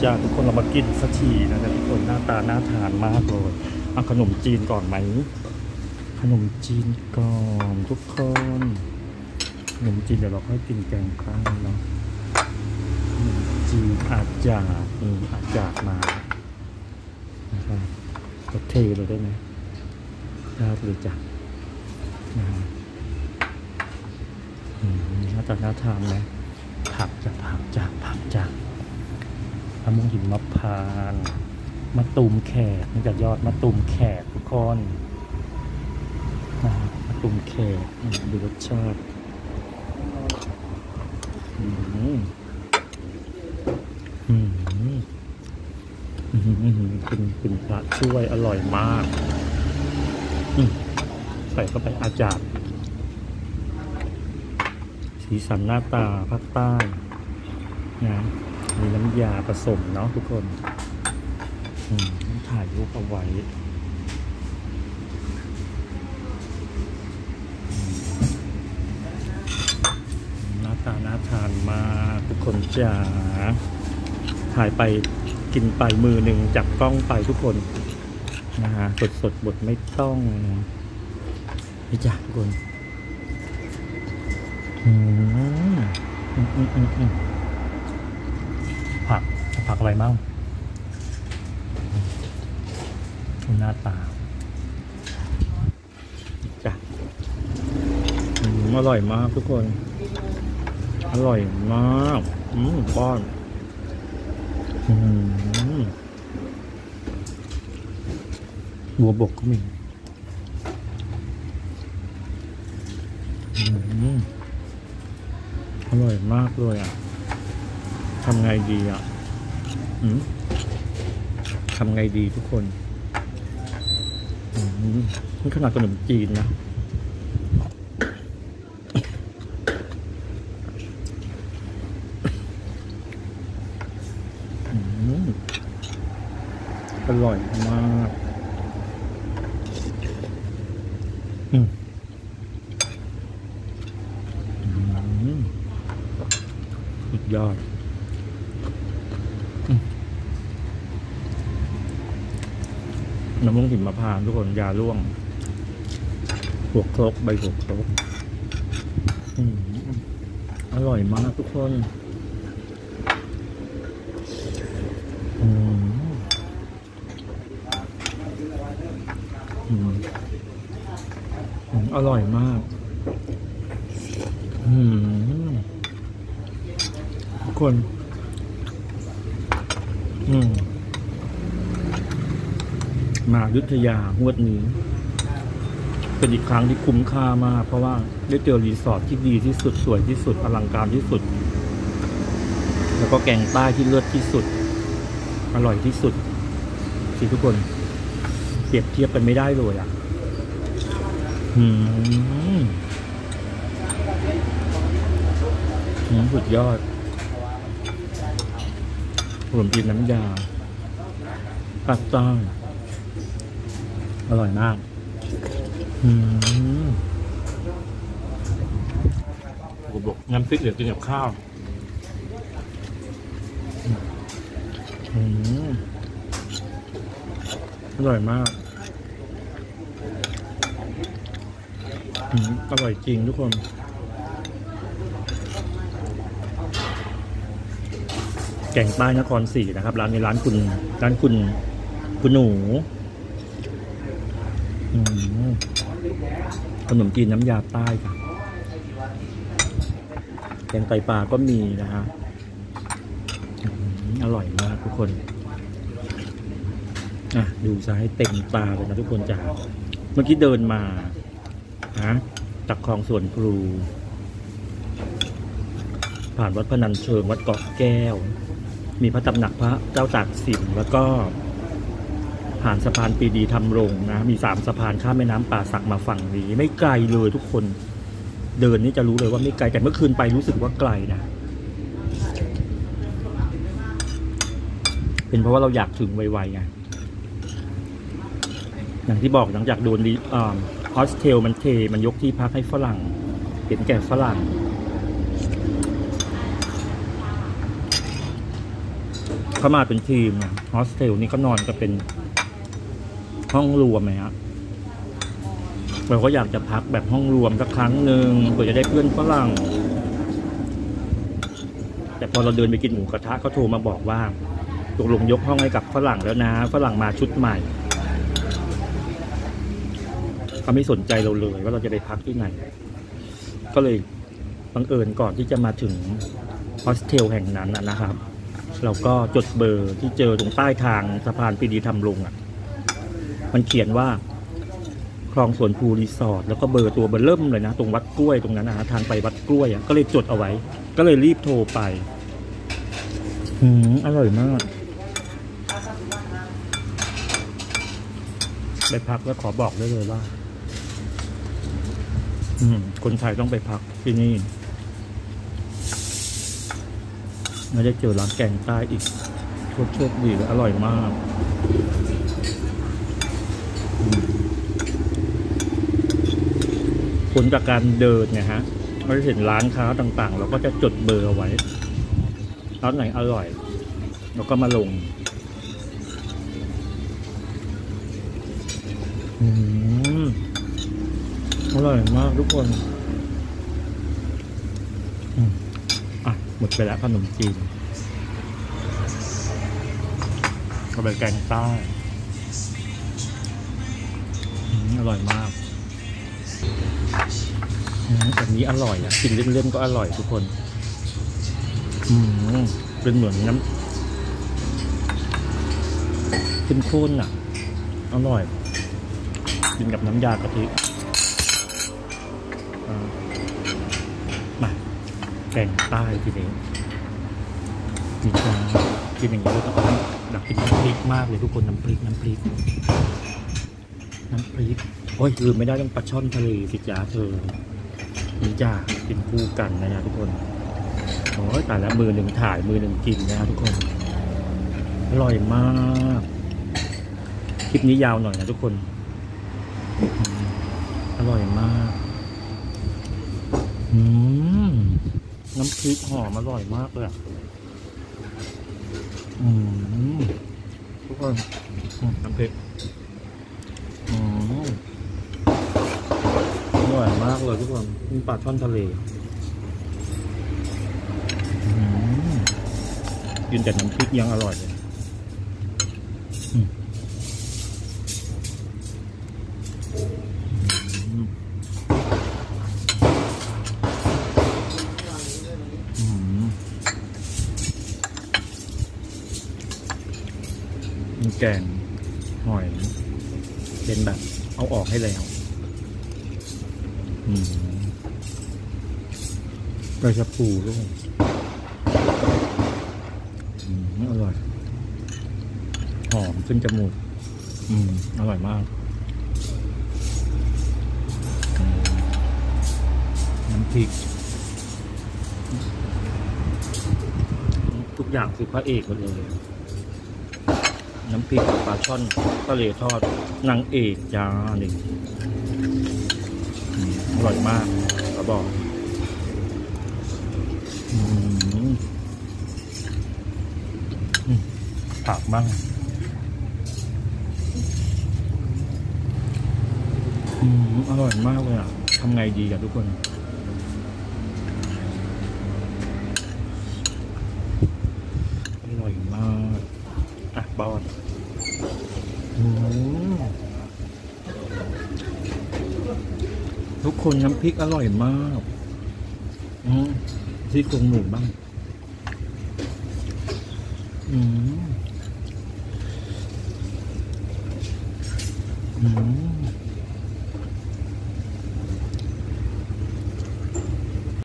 จ้าทุกคนเรามากินสักทีนะทุกคนหน้าตาน่าทานมากเลยเอาขนมจีนก่อนไหมขนมจีนก่อนทุกคนขนมจีนเดี๋ยวเราค่อยกินแกงข้าวเนาะขนมจีนอาจารย์มานะครับก็เทเลยได้ไหมได้เลยจ้ะหน้าตาน่าทานไหมผักจากมะม่วงหิมพานต์มะตูมแขกนี่จากยอดมะตูมแขกทุกคนมะตูมแขกดูรสชาติเป็นพระช่วยอร่อยมากใส่เข้าไปอาจารย์สีสันหน้าตาภาคใต้นะมีน้ำยาผสมเนาะทุกคนถ่ายรูปเอาไว้หน้าตาน่าทานมากทุกคนจ๋าถ่ายไปกินไปมือหนึ่งจับกล้องไปทุกคนนะฮะสดบดไม่ต้องนะนี่จ้ะทุกคนผักอะไรมั่งหน้าตาจ้ะอร่อยมากทุกคนอร่อยมากป้อนบัวบกก็มีอร่อยมากเลยอ่ะทำไงดีอ่ะทำไงดีทุกคนนี่ขนาดขนมจีนนะอร่อยมากสุดยอดมะม่วงหิมพานต์ทุกคนยาร่วงหัวครกใบหัวครกอร่อยมากทุกคนอร่อยมากทุกคนมาอยุธยางวดนี้เป็นอีกครั้งที่คุ้มค่ามากเพราะว่าได้เจอรีสอร์ทที่ดีที่สุดสวยที่สุดอลังการที่สุดแล้วก็แกงใต้ที่เลิศที่สุดอร่อยที่สุดสิทุกคนเปรียบเทียบกันไม่ได้เลยอ่ะสุดยอดผมกินน้ำยาปากใต้อร่อยมากผมบอกน้ำพริกเดี๋ยวกินกับข้าวอร่อยมากอร่อยจริงทุกคนแกงใต้นครศรีนะครับร้านในร้านคุณหนูขนมจีนน้ำยาใต้ค่ะแกงไตปลาก็มีนะฮะอร่อยมากทุกคนดูซะให้เต็มตาเลยนะทุกคนจ้าเมื่อกี้เดินมาจากคลองสวนครูผ่านวัดพนัญเชิงวัดเกาะแก้วมีพระตำหนักพระเจ้าตากสินแล้วก็ผ่านสะพานปรีดีธรรมรงค์นะมี3 สะพานข้ามแม่น้ำป่าสักมาฝั่งนี้ไม่ไกลเลยทุกคนเดินนี่จะรู้เลยว่าไม่ไกลแต่เมื่อคืนไปรู้สึกว่าไกลนะเป็นเพราะว่าเราอยากถึงไวๆไงอย่างที่บอกหลังจากโดนโฮสเทลมันยกที่พักให้ฝรั่งเห็นแก่ฝรั่ง ขเขามาเป็นทีมนะโฮสเทลนี่ก็นอนก็เป็นห้องรวมไหมฮะเราก็อยากจะพักแบบห้องรวมสักครั้งหนึ่งเพื่อจะได้เพื่อนฝรั่งแต่พอเราเดินไปกินหมูกระทะเขาโทรมาบอกว่าตกลงยกห้องให้กับฝรั่งแล้วนะฝรั่งมาชุดใหม่เขาไม่สนใจเราเลยว่าเราจะไปพักที่ไหนก็เลยบังเอิญก่อนที่จะมาถึงโฮสเทลแห่งนั้นนะครับเราก็จดเบอร์ที่เจอตรงใต้ทางสะพานปรีดีธรรมรงค์มันเขียนว่าคลองสวนภูรีสอร์ทแล้วก็เบอร์ตัวเบอร์เริ่มเลยนะตรงวัดกล้วยตรงนั้นนะทางไปวัดกล้วยก็เลยจดเอาไว้ก็เลยรีบโทรไปอร่อยมากไปพักแล้วขอบอกได้เลยว่าคนไทยต้องไปพักที่นี่ไม่ได้เจอร้านแกงใต้อีกโชคดีและอร่อยมากผลจากการเดินเนี่ยฮะเราจะเห็นร้านค้าต่างๆเราก็จะจดเบอร์เอาไว้ร้านไหนอร่อยเราก็มาลงอร่อยมากทุกคนหมดไปแล้วขนมจีนก็เป็นแกงใต้อร่อยมากแบบนี้อร่อยกินเล่นๆก็อร่อยทุกคนเป็นเหมือนน้ำเข้มข้นอร่อยกินกับน้ำยากะทิมาแกงใต้ทีนี้นี่จ้ากินอย่างนี้ก็ต้องดักกินน้ำพริกมากเลยทุกคนน้ำพริกโอ้ยลืมไม่ได้ต้องปลาช่อนทะเลสิจ้าเธอนี่จ้ากินคู่กันนะทุกคนโอ้ยแต่ละมือหนึ่งถ่ายมือหนึ่งกินนะทุกคนอร่อยมากคลิปนี้ยาวหน่อยนะทุกคนอร่อยมากน้ำพริกหอมอร่อยมากเลยทุกคนน้ำพริกอร่อยมากเลยทุกคนมีปลาช่อนทะเลกินแต่น้ำพริกยังอร่อยเลยแกงหอยเป็นแบบเอาออกให้แล้วกระชับปูด้วยอร่อยหอมขึ้นจมูกอร่อยมากน้ำพริกทุกอย่างคือพระเอกหมดเลยน้ำพริกปลาช่อนทะเลทอดนางเอกจ้าหนึ่งอร่อยมากกระบอกผักบ้างอร่อยมากเลยทำไงดีกันทุกคนอร่อยมากบอลทุกคนน้ำพริกอร่อยมากที่โครงหมูบ้าง